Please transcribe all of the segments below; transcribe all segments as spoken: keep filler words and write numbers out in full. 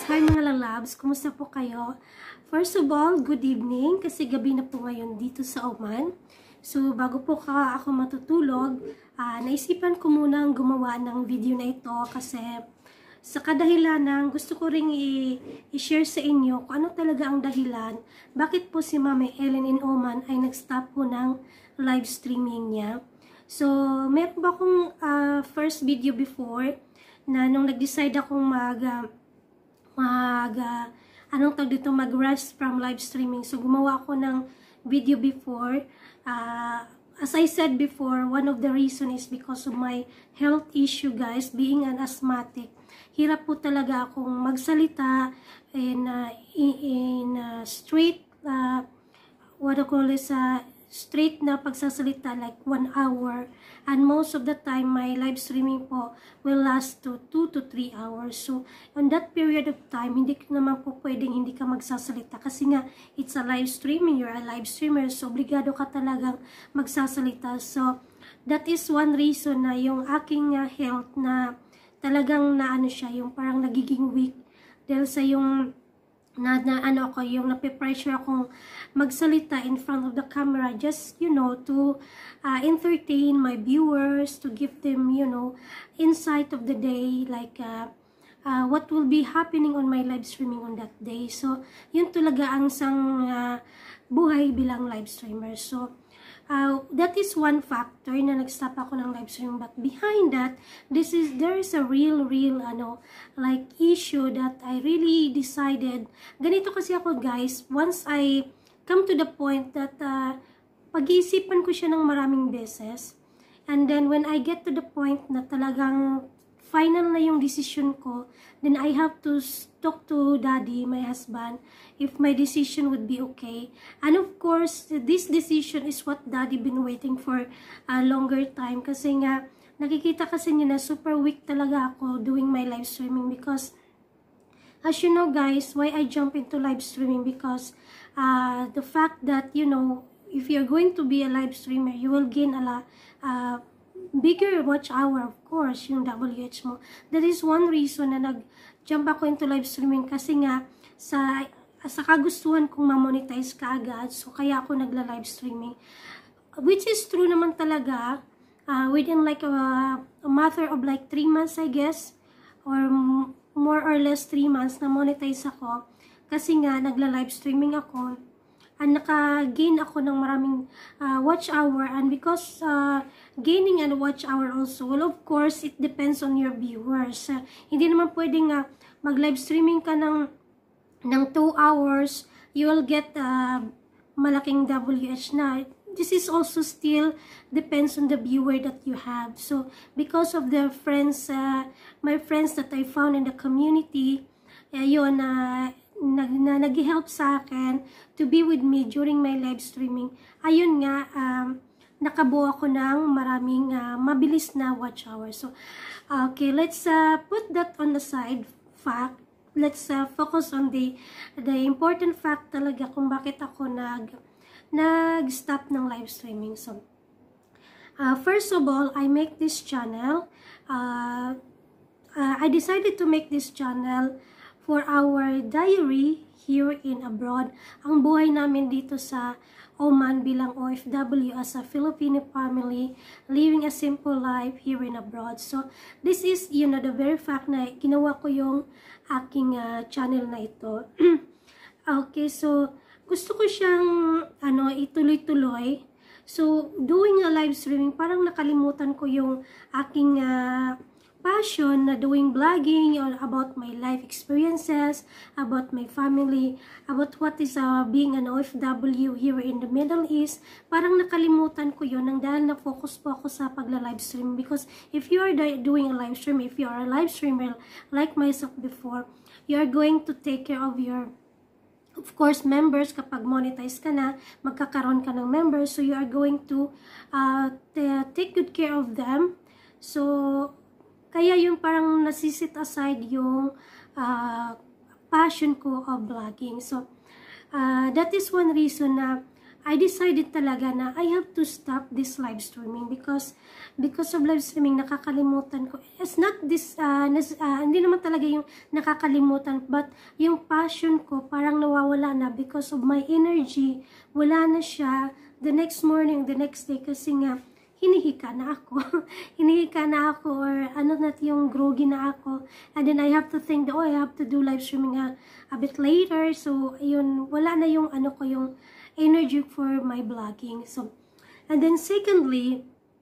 Hi mga lalabs, kumusta po kayo? First of all, good evening kasi gabi na po ngayon dito sa Oman. So bago po ka ako matutulog, uh, naisipan ko munang gumawa ng video na ito kasi sa kadahilan ng gusto ko ring i-share sa inyo kung ano talaga ang dahilan bakit po si Momi Elyn in Oman ay nag-stop po ng live streaming niya. So meron ba akong uh, first video before na nung nag-decide akong mag uh, mag uh, anong tawag dito, mag-rest from live streaming. So gumawa ako ng video before. Uh, as I said before, one of the reason is because of my health issue, guys, being an asthmatic. Hirap po talaga akong magsalita in uh, in, in uh, straight uh, what I call is uh, straight na pagsasalita like one hour, and most of the time my live streaming po will last to two to three hours. So on that period of time, hindi ka naman po pwedeng hindi ka magsasalita kasi nga it's a live streaming, you're a live streamer, so obligado ka talagang magsasalita. So that is one reason na yung aking uh, health na talagang na ano siya, yung parang nagiging weak dahil sa yung na, na ano ako, yung nape-pressure akong magsalita in front of the camera, just, you know, to uh, entertain my viewers, to give them, you know, insight of the day, like uh, uh, what will be happening on my live streaming on that day. So yun talaga ang sang uh, buhay bilang live streamer. So Uh, that is one factor na nag-stop ako ng live streaming. But behind that, this is there is a real, real, ano, like issue that I really decided. Ganito kasi ako, guys. Once I come to the point that uh, pag-iisipan ko siya ng maraming beses, and then when I get to the point na talagang final na yung decision ko, then I have to talk to daddy, my husband, if my decision would be okay. And of course, this decision is what daddy been waiting for a longer time. Kasi nga, nakikita kasi niya na super weak talaga ako doing my live streaming. Because, as you know guys, why I jump into live streaming? Because uh, the fact that, you know, if you're going to be a live streamer, you will gain a lot, uh, bigger watch hour, of course, yung W H mo. That is one reason na nag-jump ako into live streaming kasi nga sa sa kagustuhan kong ma-monetize kaagad. So kaya ako nagla-live streaming. Which is true naman talaga. Uh, within like a, a matter of like three months, I guess, or more or less three months na monetize ako. Kasi nga nagla-live streaming ako. And naka-gain ako ng maraming uh, watch hour, and because uh, gaining and watch hour also, well, of course, it depends on your viewers. Uh, hindi naman pwedeng uh, mag-live streaming ka ng, ng two hours, you will get uh, malaking W H na. This is also still depends on the viewer that you have. So, because of the friends, uh, my friends that I found in the community, uh, yun, uh, na, na nag-help sa akin to be with me during my live streaming. Ayun nga, um, nakabuo ako ng maraming uh, mabilis na watch hour. So, okay, let's uh, put that on the side fact. Let's uh, focus on the the important fact talaga kung bakit ako nag nag-stop ng live streaming. So, uh, first of all, I make this channel. Uh, uh, I decided to make this channel for our diary here in abroad. Ang buhay namin dito sa Oman bilang O F W as a Filipino family living a simple life here in abroad. So this is, you know, the very fact na ginawa ko yung aking uh, channel na ito. Okay, so gusto ko siyang ano ituloy-tuloy. So doing a live streaming, parang nakalimutan ko yung aking uh, passion na doing vlogging or about my life experiences, about my family, about what is uh, being an O F W here in the Middle East. Parang nakalimutan ko yun nang dahil na-focus po ako sa pagla-live stream. Because if you are doing a live stream, if you are a live streamer like myself before, you are going to take care of your, of course, members. Kapag monetize ka na, magkakaroon ka ng members, so you are going to uh, take good care of them. So kaya yung parang nasisit aside yung uh, passion ko of vlogging. So, uh, that is one reason na I decided talaga na I have to stop this live streaming because because of live streaming nakakalimutan ko. It's not this uh, nas, uh, hindi naman talaga yung nakakalimutan, but yung passion ko parang nawawala na because of my energy. Wala na siya the next morning, the next day, kasi nga hinihika na ako. hinihika na ako, or ano na yung groggy na ako. And then I have to think that, oh, I have to do live streaming a, a bit later. So, yun, wala na yung ano ko, yung energy for my vlogging. So, and then secondly,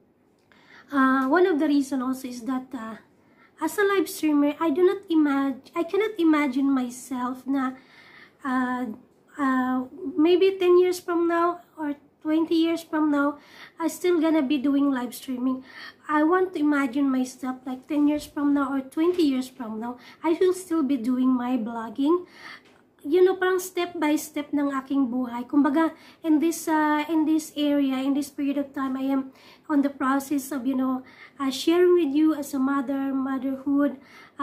uh, one of the reason also is that uh, as a live streamer, I do not imagine, I cannot imagine myself na uh, uh, maybe ten years from now or twenty years from now, I still gonna be doing live streaming. I want to imagine myself like ten years from now or twenty years from now, I will still be doing my vlogging. You know, parang step by step ng aking buhay. Kumbaga, in this uh, in this area, in this period of time, I am on the process of, you know, uh, sharing with you as a mother, motherhood,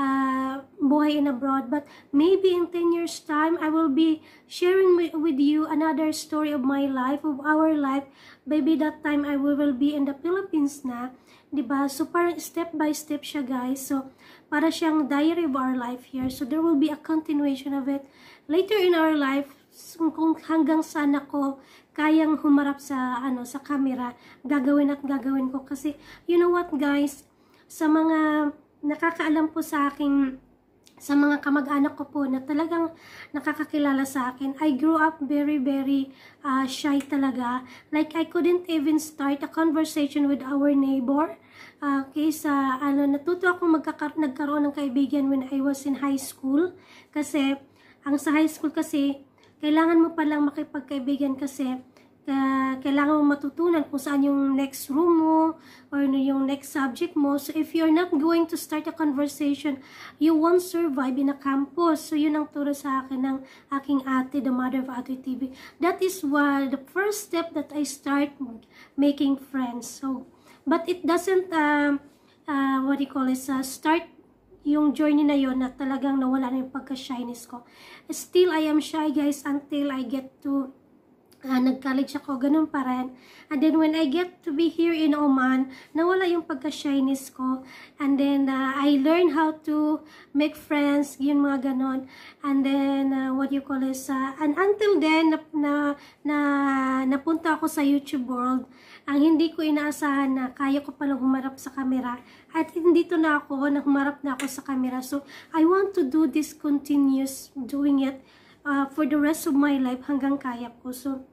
uh, buhay in abroad. But maybe in ten years time, I will be sharing with you another story of my life, of our life. Maybe that time, I will be in the Philippines na. Diba? So, parang step by step siya, guys. So, para siyang diary of our life here. So, there will be a continuation of it later in our life, kung hanggang sana ko kayang humarap sa ano sa camera, gagawin at gagawin ko. Kasi, you know what, guys, sa mga nakakaalam po sa akin, sa mga kamag-anak ko po na talagang nakakakilala sa akin, I grew up very, very uh, shy talaga. Like, I couldn't even start a conversation with our neighbor. Uh, okay, sa, ano, natuto akong magkaka- nagkaroon ng kaibigan when I was in high school. Kasi, ang sa high school kasi, kailangan mo palang makipagkaibigan kasi uh, kailangan mo matutunan kung saan yung next room mo or yung next subject mo. So, if you're not going to start a conversation, you won't survive in a campus. So, yun ang turo sa akin ng aking ate, the mother of Ate T V. That is why the first step that I start making friends. So, but it doesn't, uh, uh, what do you call it, uh, start yung journey na yon na talagang nawala na yung pagka-shyness ko. Still, I am shy, guys, until I get to, uh, nag-college ako, ganun pa rin. And then, when I get to be here in Oman, nawala yung pagka-shyness ko. And then, uh, I learn how to make friends, yun mga ganun. And then, uh, what you call this, uh, and until then, na, na, na, napunta ako sa YouTube world, ang hindi ko inaasahan na kaya ko palang humarap sa camera. At dito na ako, na humarap na ako sa camera. So, I want to do this continuous, doing it uh, for the rest of my life hanggang kaya ko. So,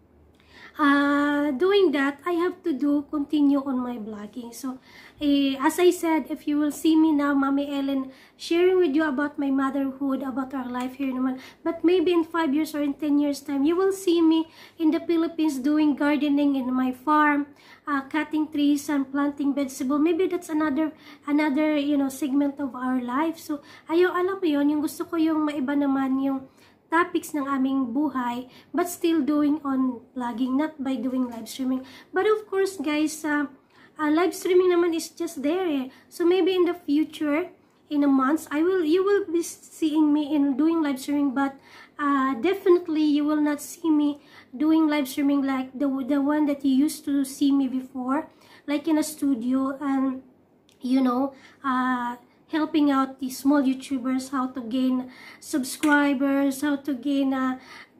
uh, doing that, I have to do, continue on my vlogging. So, eh, as I said, if you will see me now, Momi Elyn, sharing with you about my motherhood, about our life here naman. But maybe in five years or in ten years time, you will see me in the Philippines doing gardening in my farm, uh, cutting trees and planting vegetable. Maybe that's another, another, you know, segment of our life. So, ayaw, alam mo yun, yung gusto ko yung maiba naman yung topics ng aming buhay, but still doing on vlogging, not by doing live streaming. But of course, guys, uh, uh, live streaming naman is just there. Eh. So maybe in the future, in a month, I will, you will be seeing me in doing live streaming, but uh, definitely you will not see me doing live streaming like the the one that you used to see me before, like in a studio and you know, uh, helping out the small YouTubers how to gain subscribers, how to gain uh,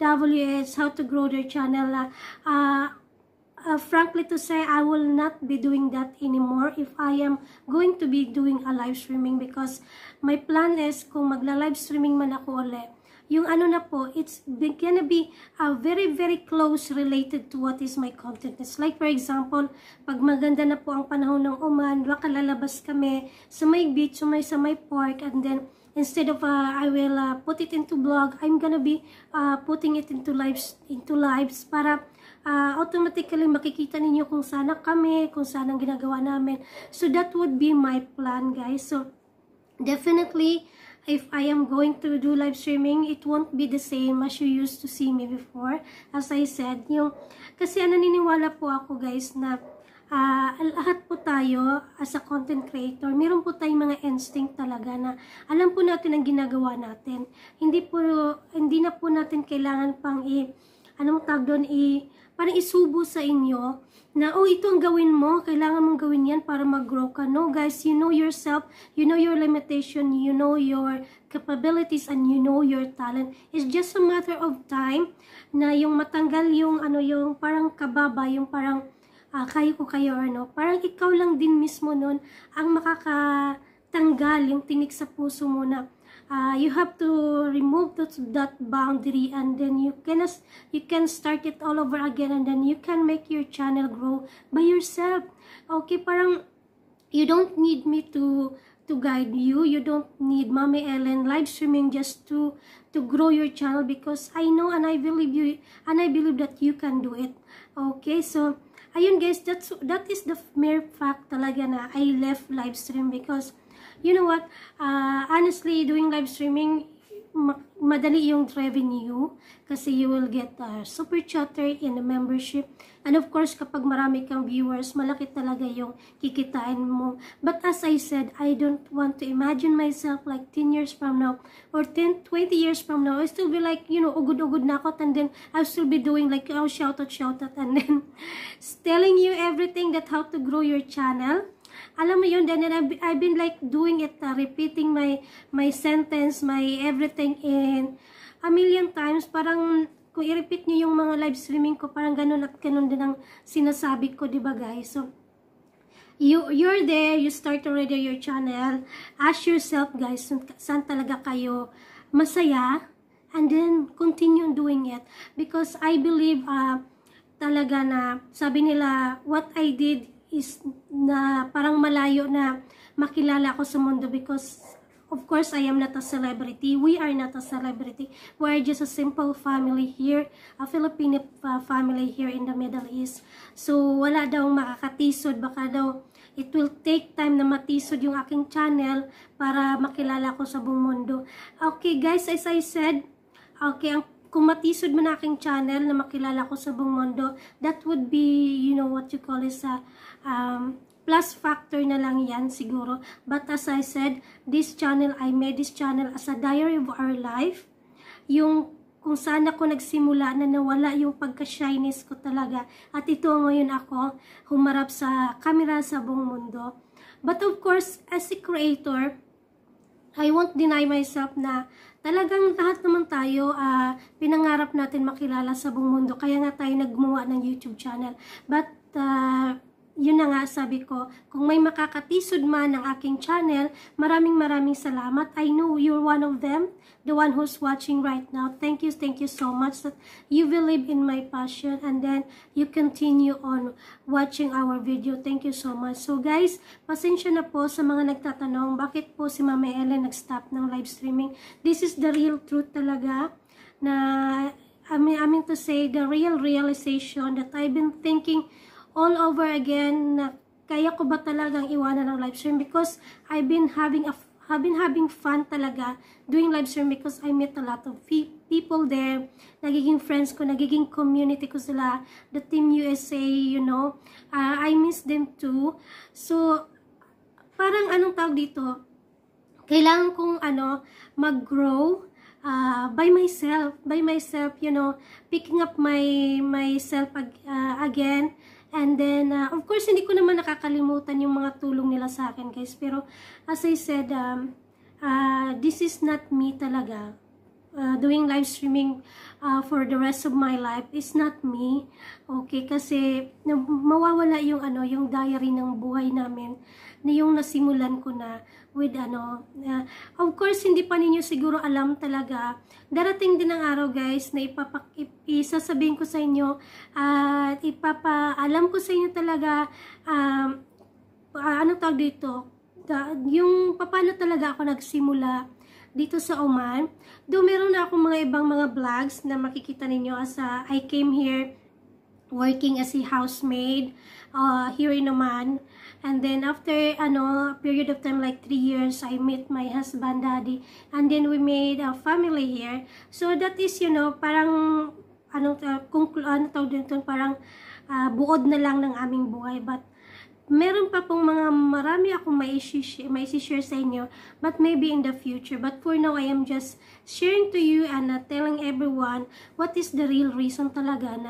W S, how to grow their channel. Uh, uh, uh, frankly to say, I will not be doing that anymore if I am going to be doing a live streaming, because my plan is kung magla-live streaming man ako ulit, yung ano na po, it's gonna be uh, very, very close related to what is my content. It's like, for example, pag maganda na po ang panahon ng Oman, baka lalabas kami sa may beach, sa may, sa may park, and then, instead of uh, I will uh, put it into vlog, I'm gonna be uh, putting it into lives, into lives para uh, automatically makikita ninyo kung sana kami, kung sana ang ginagawa namin. So, that would be my plan, guys. So, definitely, if I am going to do live streaming, it won't be the same as you used to see me before. As I said, yung, kasi naniniwala po ako, guys, na uh, lahat po tayo as a content creator, meron po tayong mga instinct talaga na alam po natin ang ginagawa natin. Hindi po, hindi na po natin kailangan pang i, anong tag doon, i, parang isubo sa inyo na, oh, ito ang gawin mo, kailangan mong gawin yan para mag-grow ka. No, guys, you know yourself, you know your limitation, you know your capabilities, and you know your talent. It's just a matter of time na yung matanggal yung, ano, yung parang kababa, yung parang, uh, kayo ko kayo, or no, parang ikaw lang din mismo nun ang makakatanggal yung tinik sa puso mo na, Uh, you have to remove that, that boundary, and then you can you can start it all over again, and then you can make your channel grow by yourself. Okay, parang you don't need me to to guide you. You don't need Momi Elyn live streaming just to to grow your channel, because I know and I believe you and I believe that you can do it. Okay, so ayun guys, that's that is the mere fact talaga na I left live stream, because you know what, uh, honestly, doing live streaming, ma madali yung revenue kasi you will get a super chatter in the membership, and of course kapag marami kang viewers, malaki talaga yung kikitain mo. But as I said, I don't want to imagine myself like ten years from now or ten, twenty years from now, I still be like, you know, ugod-ugod na ako, and then I'll still be doing like, oh, shout out, shout out, and then telling you everything that how to grow your channel. Alam mo yun, then I've, I've been like doing it, uh, repeating my my sentence, my everything in a million times. Parang kung i-repeat nyo yung mga live streaming ko, parang ganun at ganun din ang sinasabi ko, diba guys? So, you, you're there, you start already your channel. Ask yourself guys, saan talaga kayo masaya? And then, continue doing it. Because I believe, uh, talaga na, sabi nila, what I did is na parang malayo na makilala ako sa mundo, because of course I am not a celebrity. We are not a celebrity. We are just a simple family here, a Filipino uh, family here in the Middle East. So wala daw makakatisod, baka daw it will take time na matisod yung aking channel para makilala ko sa buong mundo. Okay guys, as I said, okay, ang kung matisod mo na aking channel na makilala ko sa buong mundo, that would be, you know, what you call is a um, plus factor na lang yan siguro. But as I said, this channel, I made this channel as a diary of our life. Yung kung saan ako nagsimula na nawala yung pagka-shyness ko talaga. At ito ngayon ako humarap sa camera sa buong mundo. But of course, as a creator, I won't deny myself na talagang lahat naman tayo, uh, pinangarap natin makilala sa buong mundo. Kaya nga tayo naggumawa ng YouTube channel. But, uh, yun na nga sabi ko, kung may makakatisod man ng aking channel, maraming maraming salamat. I know you're one of them, the one who's watching right now. Thank you, thank you so much that you believe in my passion, and then you continue on watching our video. Thank you so much. So guys, pasensya na po sa mga nagtatanong, bakit po si Momi Elyn nag-stop ng live streaming. This is the real truth talaga, na I mean, I mean to say, the real realization that I've been thinking all over again, na kaya ko ba talagang iwanan ng live stream, because I've been having a have been having fun talaga doing live stream, because I met a lot of people there, nagiging friends ko, nagiging community ko sila, the Team U S A, you know, uh, I miss them too. So parang anong tawag dito, kailangan kong ano, mag-grow uh, by myself, by myself, you know, picking up my myself uh, again. And then, uh, of course, hindi ko naman nakakalimutan yung mga tulong nila sa akin, guys. Pero, as I said, um, uh, this is not me talaga. Uh, doing live streaming uh, for the rest of my life is not me. Okay, kasi mawawala yung, ano, yung diary ng buhay namin, na yung nasimulan ko na with ano, uh, of course, hindi pa ninyo siguro alam talaga. Darating din ang araw, guys, na ipapak isasabihin ko sa inyo at uh, ipapaalam ko sa inyo talaga um, uh, ano tawag dito, the, yung paano talaga ako nagsimula dito sa Oman. Though meron na akong mga ibang mga vlogs na makikita ninyo as uh, I came here working as a housemaid uh, here in Oman. And then after ano period of time like three years, I met my husband, daddy, and then we made a family here. So that is, you know, parang ano uh, kung ano tawag dito, parang uh, buod na lang ng aming buhay. But meron pa pong mga marami akong may i-share sa inyo, but maybe in the future. But for now, I am just sharing to you and uh, telling everyone what is the real reason talaga na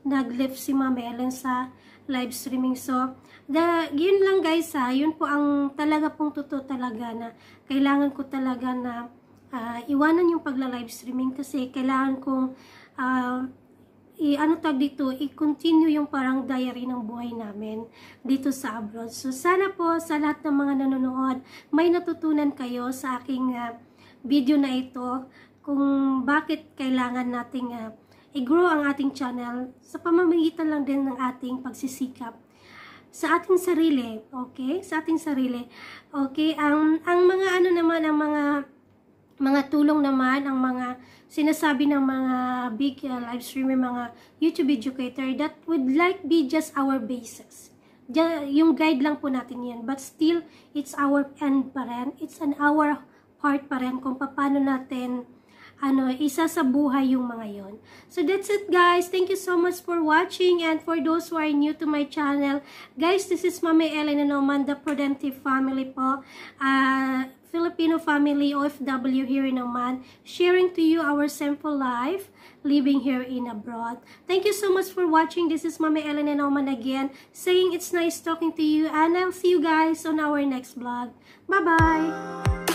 nag-live si Momi Elyn sa live streaming. So, the, yun lang guys ha, yun po ang talaga pong totoo talaga na kailangan ko talaga na uh, iwanan yung pagla-live streaming kasi kailangan kong uh, i ano tag dito, i-continue yung parang diary ng buhay namin dito sa abroad. So sana po sa lahat ng mga nanonood, may natutunan kayo sa aking uh, video na ito kung bakit kailangan nating uh, i-grow ang ating channel sa pamamagitan lang din ng ating pagsisikap sa ating sarili, okay? Sa ating sarili. Okay, ang ang mga ano naman ang mga mga tulong naman, ang mga sinasabi ng mga big uh, live streamer, mga YouTube educator, that would like be just our basis. Ja, yung guide lang po natin yan. But still, it's our end pa rin. It's an our part pa rin kung paano natin ano, isa sa buhay yung mga yon. So that's it guys. Thank you so much for watching, and for those who are new to my channel, guys, this is Momi Elyn and Oman, the Prudente family po. Uh, Filipino family, O F W here in Oman, sharing to you our simple life, living here in abroad. Thank you so much for watching. This is Momi Elyn and Oman again, saying it's nice talking to you, and I'll see you guys on our next vlog. Bye-bye!